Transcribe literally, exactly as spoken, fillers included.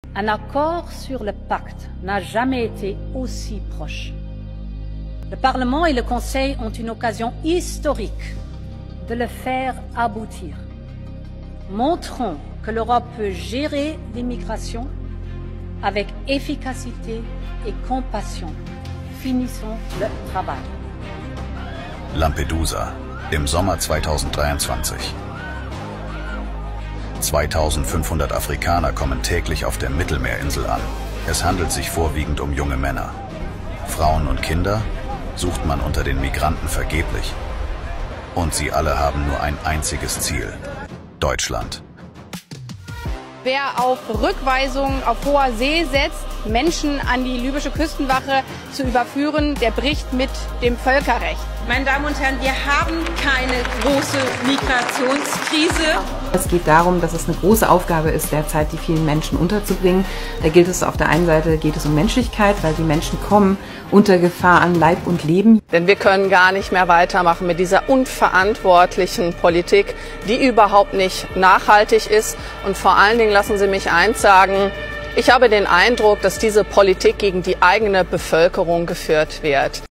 Un accord sur le pacte n'a jamais été aussi proche. Le Parlement et le Conseil ont une occasion historique de le faire aboutir. Montrons que l'Europe peut gérer l'immigration avec efficacité et compassion. Finissons le travail. Lampedusa, im Sommer zweitausenddreiundzwanzig. zweitausendfünfhundert Afrikaner kommen täglich auf der Mittelmeerinsel an. Es handelt sich vorwiegend um junge Männer. Frauen und Kinder sucht man unter den Migranten vergeblich. Und sie alle haben nur ein einziges Ziel: Deutschland. Wer auf Rückweisung auf hoher See setzt, Menschen an die libysche Küstenwache zu überführen, der bricht mit dem Völkerrecht. Meine Damen und Herren, wir haben keine große Migrationskrise. Es geht darum, dass es eine große Aufgabe ist, derzeit die vielen Menschen unterzubringen. Da gilt es auf der einen Seite, geht es um Menschlichkeit, weil die Menschen kommen unter Gefahr an Leib und Leben. Denn wir können gar nicht mehr weitermachen mit dieser unverantwortlichen Politik, die überhaupt nicht nachhaltig ist. Und vor allen Dingen lassen Sie mich eins sagen: Ich habe den Eindruck, dass diese Politik gegen die eigene Bevölkerung geführt wird.